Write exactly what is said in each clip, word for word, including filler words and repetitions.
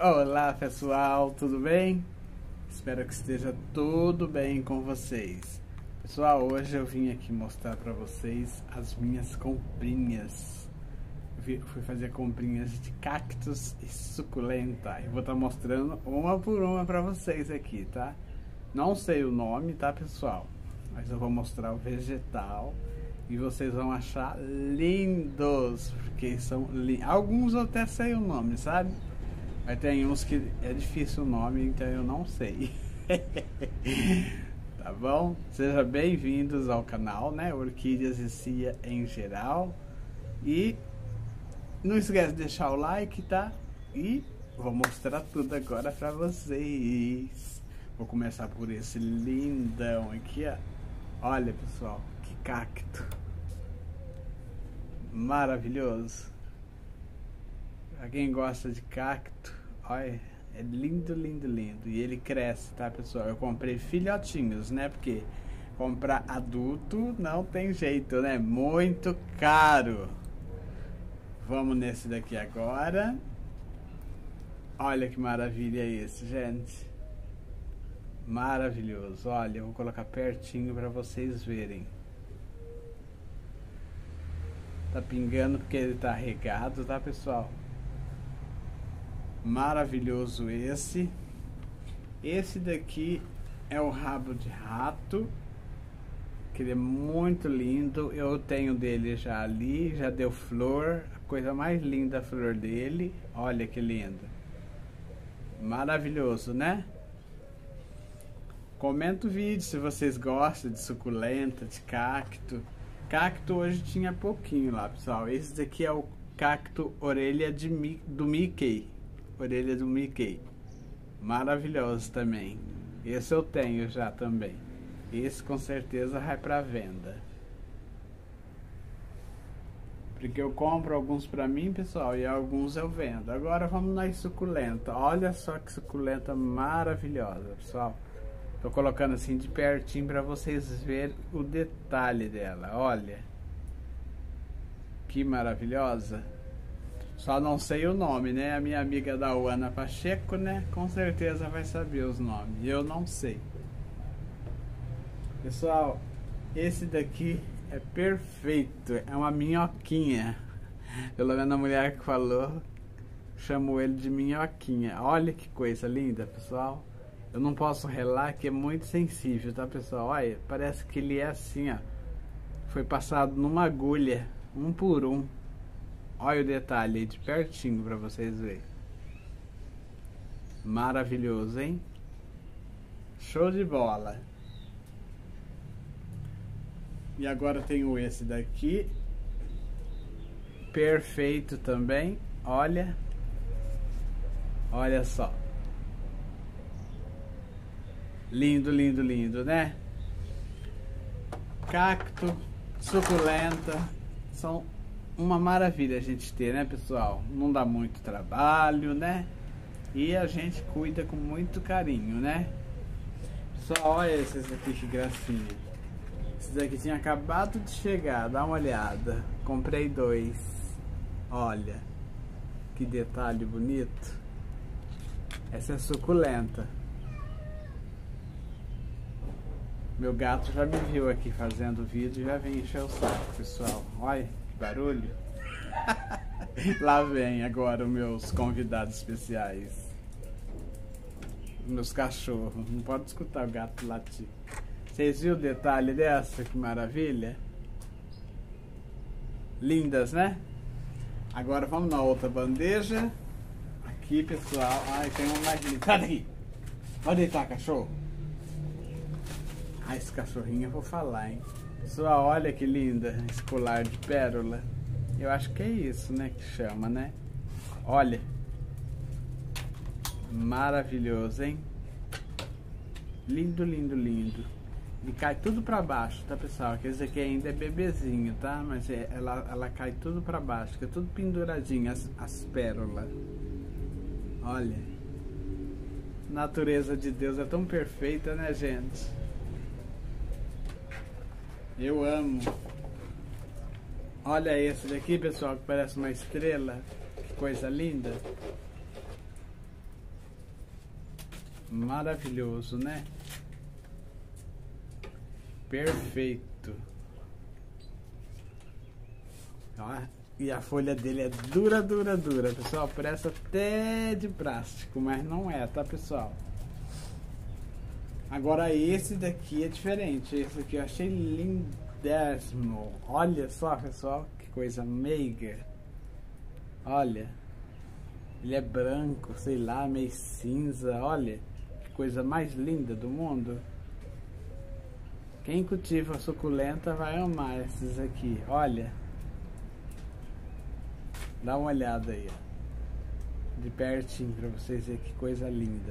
Olá pessoal, tudo bem? Espero que esteja tudo bem com vocês. Pessoal, hoje eu vim aqui mostrar para vocês as minhas comprinhas. Eu fui fazer comprinhas de cactos e suculenta. Eu vou estar mostrando uma por uma para vocês aqui, tá? Não sei o nome, tá pessoal? Mas eu vou mostrar o vegetal e vocês vão achar lindos, porque são lindos. Alguns eu até sei o nome, sabe? Mas tem uns que é difícil o nome, então eu não sei. Tá bom? Sejam bem-vindos ao canal, né? Orquídeas e Cia em geral. E não esquece de deixar o like, tá? E vou mostrar tudo agora pra vocês. Vou começar por esse lindão aqui, ó. Olha, pessoal, que cacto maravilhoso. Pra quem gosta de cacto, olha, é lindo, lindo, lindo. E ele cresce, tá, pessoal? Eu comprei filhotinhos, né? Porque comprar adulto não tem jeito, né? Muito caro. Vamos nesse daqui agora. Olha que maravilha esse, gente. Maravilhoso. Olha, eu vou colocar pertinho para vocês verem. Tá pingando porque ele tá regado, tá, pessoal? Maravilhoso esse. Esse daqui é o rabo de rato, que ele é muito lindo. Eu tenho dele já ali, já deu flor. A coisa mais linda a flor dele. Olha que lindo. Maravilhoso, né? Comenta o vídeo se vocês gostam de suculenta, de cacto. Cacto hoje tinha pouquinho lá, pessoal. Esse daqui é o cacto orelha de, do Mickey. Orelha do Mickey. Maravilhoso também. Esse eu tenho já também. Esse com certeza vai para venda. Porque eu compro alguns para mim, pessoal, e alguns eu vendo. Agora vamos na suculenta. Olha só que suculenta maravilhosa, pessoal. Tô colocando assim de pertinho para vocês verem o detalhe dela. Olha. Que maravilhosa. Só não sei o nome, né? A minha amiga da Ana Pacheco, né? Com certeza vai saber os nomes. Eu não sei. Pessoal, esse daqui é perfeito. É uma minhoquinha. Pelo menos a mulher que falou, chamou ele de minhoquinha. Olha que coisa linda, pessoal. Eu não posso relar, que é muito sensível, tá, pessoal? Olha, parece que ele é assim, ó. Foi passado numa agulha, um por um. Olha o detalhe aí de pertinho para vocês verem. Maravilhoso, hein? Show de bola. E agora tenho esse daqui. Perfeito também. Olha. Olha só. Lindo, lindo, lindo, né? Cacto, suculenta, são uma maravilha a gente ter, né, pessoal? Não dá muito trabalho, né? E a gente cuida com muito carinho, né? Pessoal, olha esses aqui, que gracinha. Esses daqui tinha acabado de chegar, dá uma olhada. Comprei dois. Olha, que detalhe bonito. Essa é suculenta. Meu gato já me viu aqui fazendo vídeo e já vem encher o saco, pessoal. Olha que barulho. Lá vem agora os meus convidados especiais. Meus cachorros. Não pode escutar o gato latir. Vocês viram o detalhe dessa? Que maravilha. Lindas, né? Agora vamos na outra bandeja. Aqui, pessoal. Ai, tem um mais lindo. Sai daqui. Vai deitar, cachorro. Ah, esse cachorrinho eu vou falar, hein? Pessoal, olha que linda esse colar de pérola. Eu acho que é isso, né, que chama, né? Olha. Maravilhoso, hein? Lindo, lindo, lindo. E cai tudo pra baixo, tá, pessoal? Que esse aqui ainda é bebezinho, tá? Mas é, ela, ela cai tudo pra baixo, fica tudo penduradinho, as, as pérolas. Olha. Natureza de Deus é tão perfeita, né, gente? Eu amo. Olha esse daqui, pessoal, que parece uma estrela. Que coisa linda. Maravilhoso, né? Perfeito. Ó, e a folha dele é dura, dura, dura, pessoal. Parece até de plástico, mas não é, tá, pessoal? Agora esse daqui é diferente. Esse aqui eu achei lindésimo. Olha só, pessoal, que coisa meiga. Olha, ele é branco, sei lá, meio cinza. Olha, que coisa mais linda do mundo. Quem cultiva suculenta vai amar esses aqui. Olha, dá uma olhada aí, ó, de pertinho, pra vocês verem que coisa linda.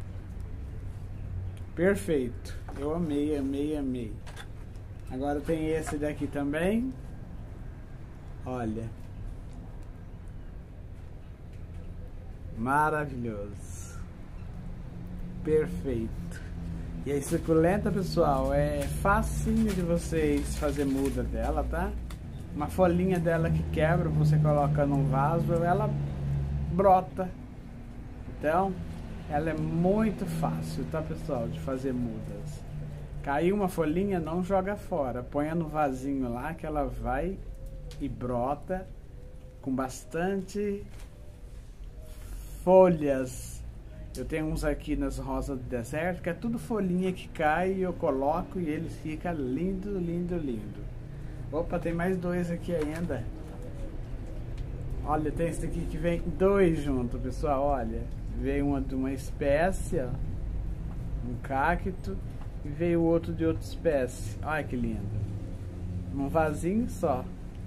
Perfeito, eu amei, amei, amei. Agora tem esse daqui também. Olha, maravilhoso, perfeito. E a suculenta, pessoal, é facinho de vocês fazer muda dela, tá? Uma folhinha dela que quebra, você coloca num vaso, ela brota. Então, ela é muito fácil, tá, pessoal, de fazer mudas. Caiu uma folhinha, não joga fora. Põe no vasinho lá que ela vai e brota com bastante folhas. Eu tenho uns aqui nas rosas do deserto, que é tudo folhinha que cai e eu coloco e eles ficam lindo, lindo, lindo. Opa, tem mais dois aqui ainda. Olha, tem esse aqui que vem dois juntos, pessoal, olha. Veio uma de uma espécie, ó, um cacto, e veio o outro de outra espécie. Olha que lindo. Um vasinho só.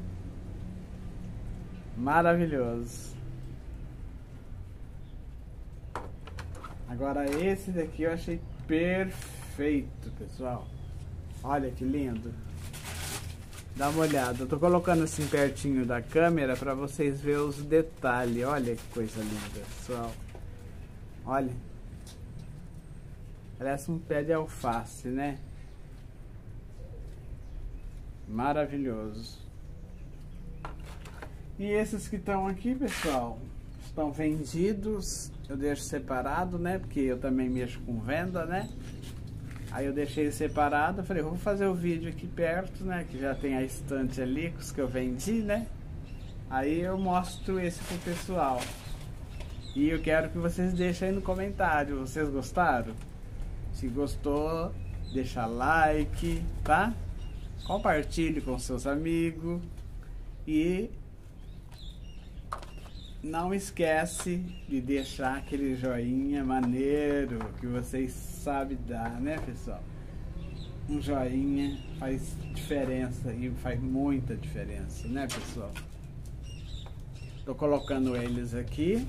Maravilhoso. Agora esse daqui eu achei perfeito, pessoal. Olha que lindo. Dá uma olhada. Eu tô colocando assim pertinho da câmera para vocês verem os detalhes. Olha que coisa linda, pessoal. Olha. Parece um pé de alface, né? Maravilhoso. E esses que estão aqui, pessoal, estão vendidos. Eu deixo separado, né? Porque eu também mexo com venda, né? Aí eu deixei separado. Falei, vou fazer o vídeo aqui perto, né? Que já tem a estante ali, com os que eu vendi, né? Aí eu mostro esse pro pessoal. E eu quero que vocês deixem aí no comentário. Vocês gostaram? Se gostou, deixa like, tá? Compartilhe com seus amigos. E não esquece de deixar aquele joinha maneiro que vocês sabem dar, né, pessoal? Um joinha faz diferença e faz muita diferença, né, pessoal? Tô colocando eles aqui.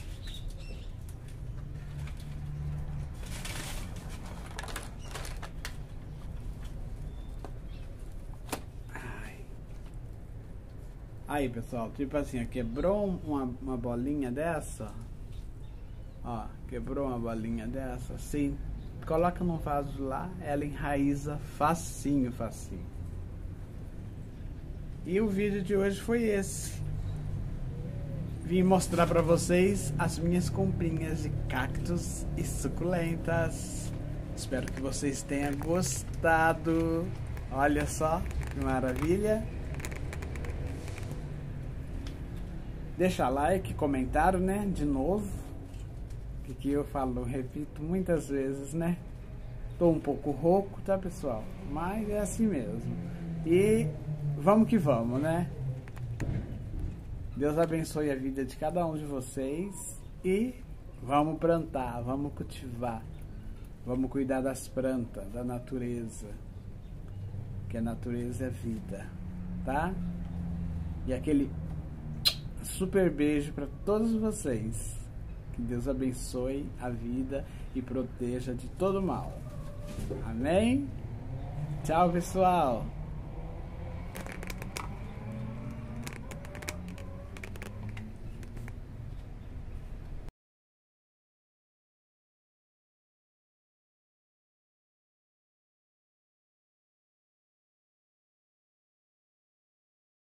Aí, pessoal, tipo assim, ó, quebrou uma, uma bolinha dessa, ó, quebrou uma bolinha dessa, assim, coloca num vaso lá, ela enraiza facinho, facinho. E o vídeo de hoje foi esse. Vim mostrar pra vocês as minhas comprinhas de cactos e suculentas. Espero que vocês tenham gostado. Olha só, que maravilha. Deixa like, comentário, né? De novo. Que que eu falo, eu repito muitas vezes, né? Tô um pouco rouco, tá, pessoal? Mas é assim mesmo. E vamos que vamos, né? Deus abençoe a vida de cada um de vocês. E vamos plantar, vamos cultivar. Vamos cuidar das plantas, da natureza. Que a natureza é vida, tá? E aquele super beijo para todos vocês. Que Deus abençoe a vida e proteja de todo mal. Amém? Tchau, pessoal.